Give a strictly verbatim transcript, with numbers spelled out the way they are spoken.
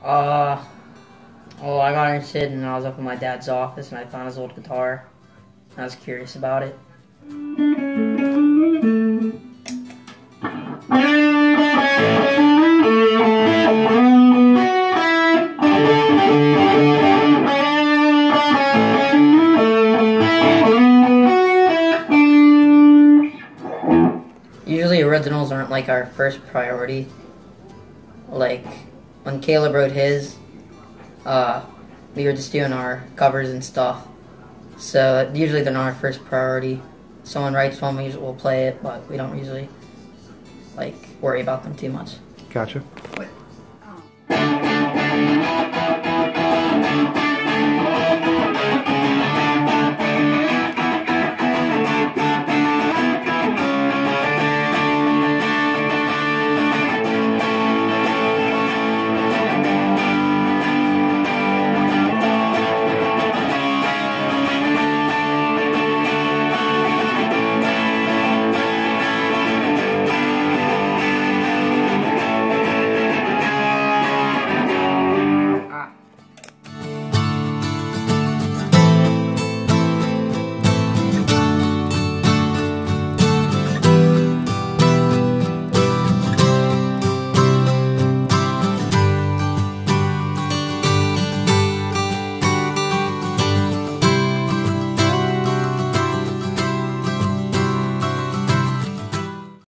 Uh, well, I got interested and I was up in my dad's office and I found his old guitar. I was curious about it. Usually originals aren't like our first priority. Like when Caleb wrote his, uh, we were just doing our covers and stuff. So usually they're not our first priority. Someone writes one, we will play it, but we don't usually like worry about them too much. Gotcha. Wait. Oh.